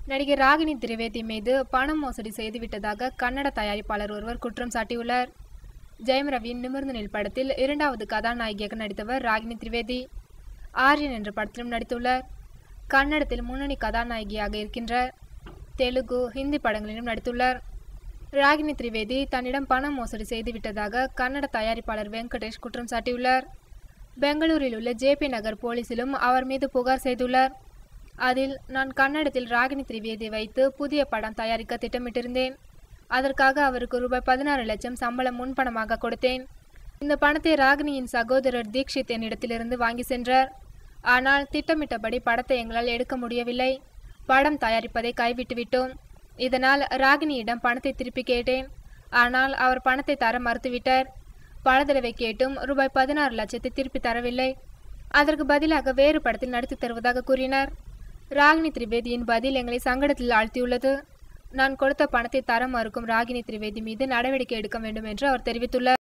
நடிகை ராகினி திரிவேதி மீது பணம் மோசடி செய்துவிட்டதாக கன்னட தயாரிப்பாளர் ஒருவர் குற்றம் சாட்டியுள்ளார். ஜெயம் ரவியின் நிமிர்ந்து நில் படத்தில் இரண்டாவது கதாநாயகியாக நடித்தவர் ராகினி திரிவேதி. ஆரியன் என்ற படத்திலும் நடித்துள்ளார். கன்னடத்தில் முன்னணி கதாநாயகியாக இருக்கின்றார். தெலுங்கு, ஹிந்தி படங்களிலும் நடித்துள்ளார். ராகினி திரிவேதி தன்னிடம் பணம் மோசடி செய்துவிட்டதாக கன்னட தயாரிப்பாளர் வெங்கடேஷ் குற்றம் சாட்டியுள்ளார். பெங்களூரில் உள்ள ஜேபி நகர் போலீசிலும் அவர் மீது புகார் செய்துள்ளார். அதில், நான் கன்னடத்தில் ராகினி திரிவேதி வைத்து புதிய படம் தயாரிக்க திட்டமிட்டிருந்தேன். அதற்காக அவருக்கு ரூபாய் 16 லட்சம் சம்பளம் முன்பணமாக கொடுத்தேன். இந்த பணத்தை ராகினியின் சகோதரர் தீக்ஷித் என்னிடத்திலிருந்து வாங்கி சென்றார். ஆனால் திட்டமிட்டபடி படத்தை எங்களால் எடுக்க முடியவில்லை. படம் தயாரிப்பதை கைவிட்டு விட்டோம். இதனால் ராகினியிடம் பணத்தை திருப்பி கேட்டேன். ஆனால் அவர் பணத்தை தர மறுத்துவிட்டார். பல தடவை கேட்டும் ரூபாய் 16 லட்சத்தை திருப்பி தரவில்லை. அதற்கு பதிலாக வேறு படத்தில் நடித்து தருவதாக கூறினார். ராகினி திரிவேதியின் பதில் எங்களை சங்கடத்தில் ஆழ்த்தியுள்ளது. நான் கொடுத்த பணத்தை தர மறுக்கும் ராகினி திரிவேதி மீது நடவடிக்கை எடுக்க வேண்டும் என்று அவர் தெரிவித்துள்ளார்.